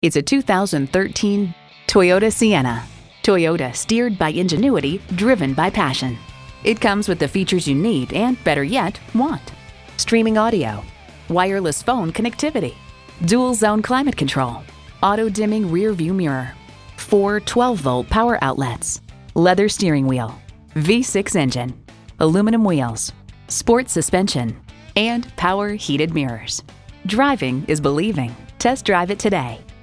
It's a 2013 Toyota Sienna. Toyota, steered by ingenuity, driven by passion. It comes with the features you need and, better yet, want. Streaming audio, wireless phone connectivity, dual zone climate control, auto dimming rear view mirror, 4 12-volt power outlets, leather steering wheel, V6 engine, aluminum wheels, sport suspension, and power heated mirrors. Driving is believing. Test drive it today.